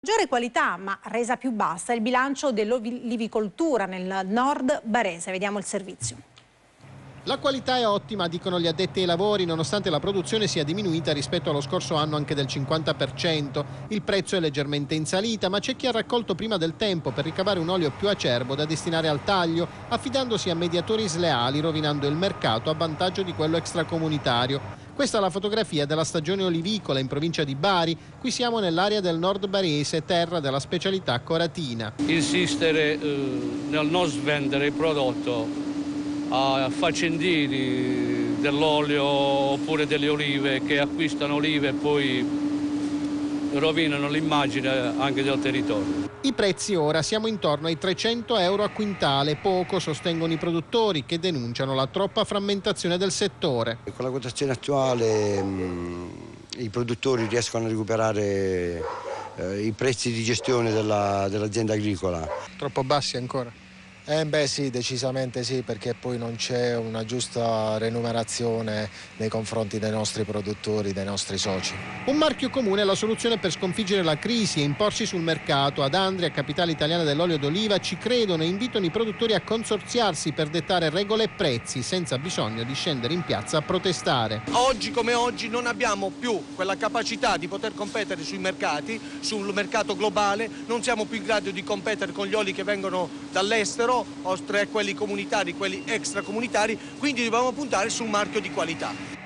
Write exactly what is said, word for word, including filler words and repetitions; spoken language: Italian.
Maggiore qualità ma resa più bassa è il bilancio dell'olivicoltura nel nord barese. Vediamo il servizio. La qualità è ottima, dicono gli addetti ai lavori, nonostante la produzione sia diminuita rispetto allo scorso anno anche del cinquanta per cento. Il prezzo è leggermente in salita, ma c'è chi ha raccolto prima del tempo per ricavare un olio più acerbo da destinare al taglio, affidandosi a mediatori sleali, rovinando il mercato a vantaggio di quello extracomunitario. Questa è la fotografia della stagione olivicola in provincia di Bari. Qui siamo nell'area del nord barese, terra della specialità coratina. Insistere eh, nel non svendere il prodotto a faccendieri dell'olio oppure delle olive che acquistano olive e poi rovinano l'immagine anche del territorio. I prezzi ora siamo intorno ai trecento euro a quintale, poco, sostengono i produttori che denunciano la troppa frammentazione del settore. Con la quotazione attuale mh, i produttori riescono a recuperare eh, i prezzi di gestione della, dell'azienda agricola. Troppo bassi ancora? Eh beh sì, decisamente sì, perché poi non c'è una giusta remunerazione nei confronti dei nostri produttori, dei nostri soci. Un marchio comune è la soluzione per sconfiggere la crisi e imporsi sul mercato. Ad Andria, capitale italiana dell'olio d'oliva, ci credono e invitano i produttori a consorziarsi per dettare regole e prezzi senza bisogno di scendere in piazza a protestare. Oggi come oggi non abbiamo più quella capacità di poter competere sui mercati, sul mercato globale, non siamo più in grado di competere con gli oli che vengono dall'estero, oltre a quelli comunitari, quelli extracomunitari, quindi dobbiamo puntare sul marchio di qualità.